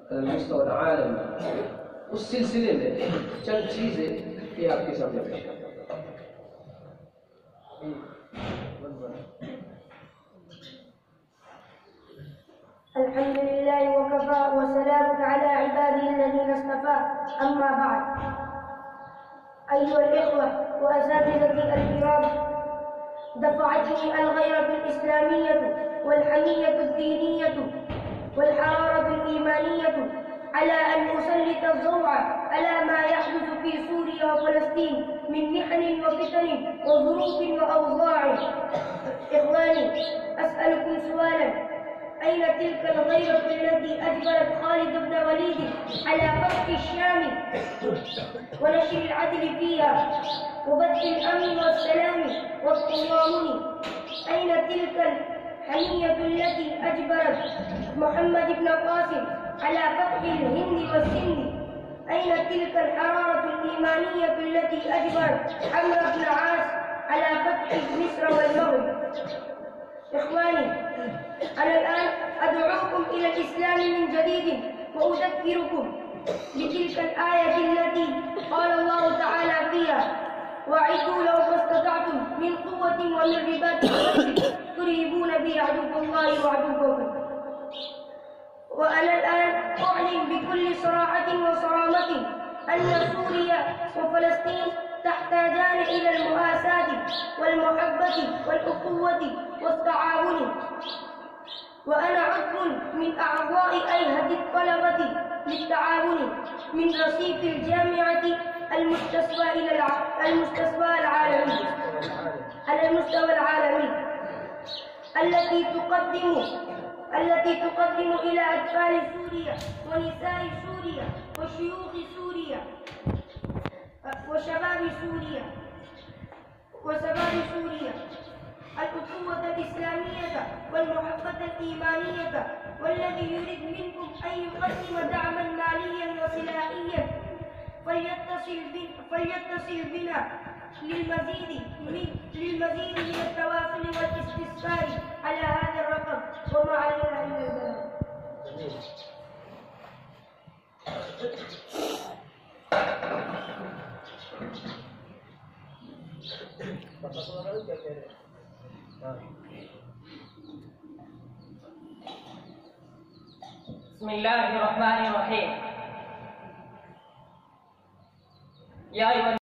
على المستوى العالمي، والسلسلة में चंद चीज़ें ये आपके सामने पेश करता हूँ। الحمد لله وكفى وسلام على عباده الذين اصطفى. أما بعد، أيها الإخوة وأساتذتي الكرام، دفعتني الغيرة الإسلامية والحمية الدينية والحرارة الإيمانية على أن أسلط الضوء على ما يحدث في سوريا وفلسطين من محن وفتن وظروف وأوضاع. إخواني، أسألكم سؤالا: أين تلك الغيرة التي أجبرت خالد بن وليد على فتح الشام ونشر العدل فيها وبث الأمن والسلام والتضامن؟ أين تلك الحمية التي أجبرت محمد بن قاسم على فتح الهند والسند؟ أين تلك الحرارة الإيمانية التي أجبرت عمرو بن عاص على فتح مصر والمغرب؟ إخواني، أنا الآن أدعوكم إلى الإسلام من جديد وأذكركم بتلك الآية التي قال الله تعالى فيها: وأعدوا لهم ما استطعتم من قوة ومن رباط الخيل ترهبون به عدو الله وعدوكم. وأنا الآن أعلن بكل صراحة وصرامة أن سوريا وفلسطين تحتاجان إلى المؤاساة والمحبة والأخوة والتعاون. وأنا عضو من أعضاء هيئة الطلبة للتعاون من رصيف الجامعة على المستوى العالمي التي تقدم إلى أطفال سوريا ونساء سوريا وشيوخ سوريا وشباب سوريا الأخوة الإسلامية والمحبة الإيمانية، والذي يريد منكم أن يقدم دعما ماليا وسلاحيا فليتصل بنا للمزيد من التواصل والاستفسار على هذا الرقم، وما علينا إلا البلاغ. بسم الله الرحمن الرحيم. يا أيها